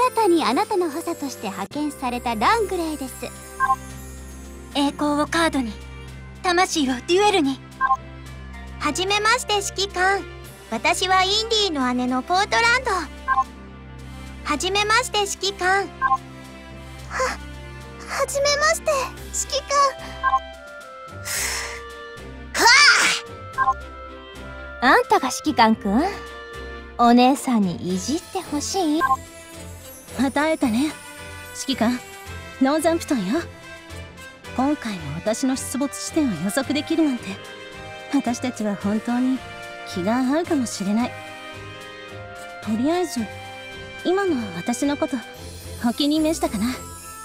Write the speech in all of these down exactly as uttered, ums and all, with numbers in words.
たにあなたの補佐として派遣されたラングレーです。 栄光をカードに、魂をデュエルに。はじめまして指揮官。私はインディの姉のポートランド。はじめまして指揮官。は、はじめまして指揮官。 あんたが指揮官くん？お姉さんにいじってほしい？ また会えたね指揮官。ノーザンプトンよ。今回も私の出没地点を予測できるなんて、私たちは本当に気が合うかもしれない。とりあえず今の私のことお気に召したかな？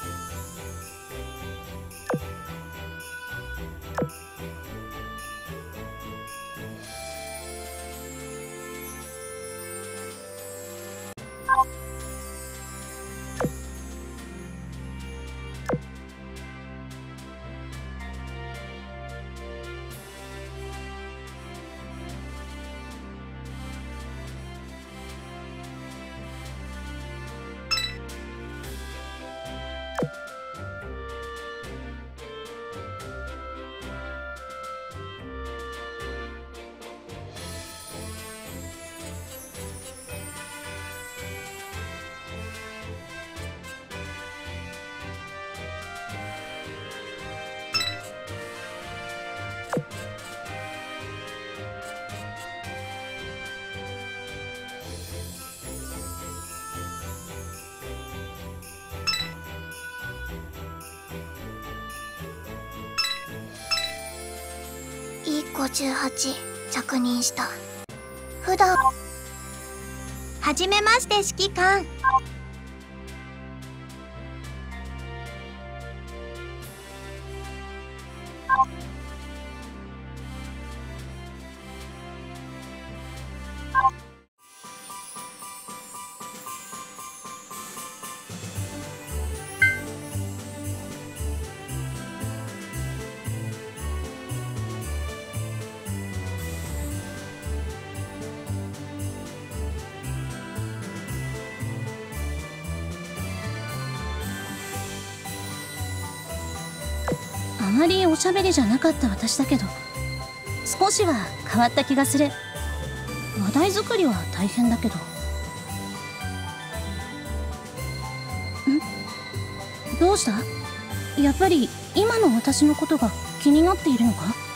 イーごじゅうはち着任した。普段はじめまして指揮官。 あまりおしゃべりじゃなかった私だけど、少しは変わった気がする。話題作りは大変だけど。ん？どうした？やっぱり今の私のことが気になっているのか？